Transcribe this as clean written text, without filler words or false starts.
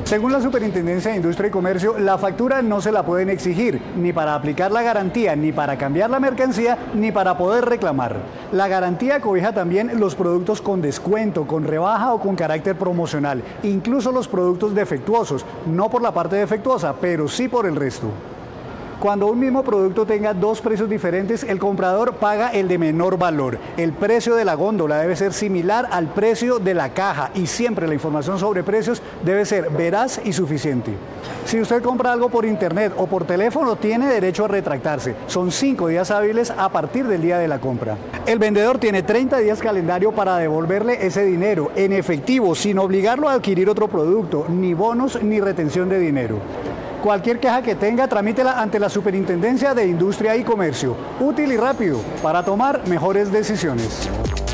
Según la Superintendencia de Industria y Comercio, la factura no se la pueden exigir, ni para aplicar la garantía, ni para cambiar la mercancía, ni para poder reclamar. La garantía cobija también los productos con descuento, con rebaja o con carácter promocional, incluso los productos defectuosos, no por la parte defectuosa, pero sí por el resto. Cuando un mismo producto tenga dos precios diferentes, el comprador paga el de menor valor. El precio de la góndola debe ser similar al precio de la caja y siempre la información sobre precios debe ser veraz y suficiente. Si usted compra algo por internet o por teléfono, tiene derecho a retractarse. Son 5 días hábiles a partir del día de la compra. El vendedor tiene 30 días calendario para devolverle ese dinero en efectivo, sin obligarlo a adquirir otro producto, ni bonos ni retención de dinero. Cualquier queja que tenga, tramítela ante la Superintendencia de Industria y Comercio. Útil y rápido para tomar mejores decisiones.